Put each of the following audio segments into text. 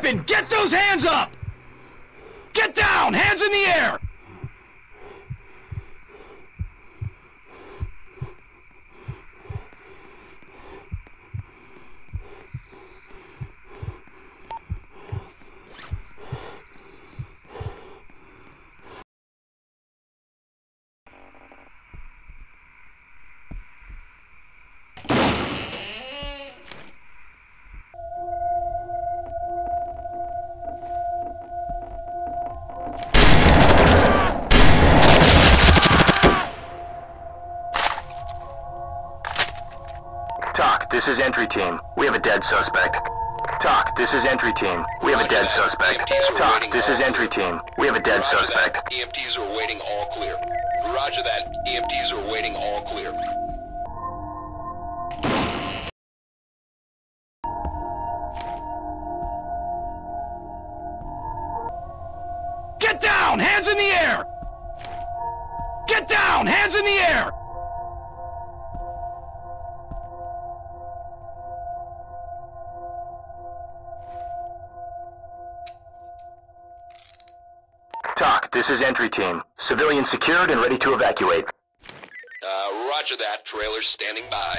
weapon! Get those hands up! Get down! Hands in the air! TOC, this is entry team. We have a dead suspect. TOC, this is entry team. We have a dead suspect. TOC, this is entry team. We have a dead suspect. EMTs are waiting, all clear. Roger that. EMTs are waiting, all clear. Get down! Hands in the air! Get down! Hands in the air! TOC, this is entry team. Civilian secured and ready to evacuate. Roger that. Trailers standing by.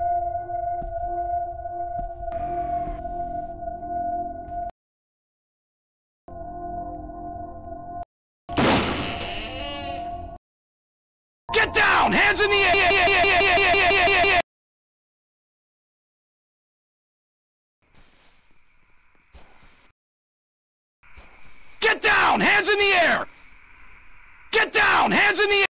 Get down! Hands in the air! Get down! Hands in the air! Get down! Hands in the air!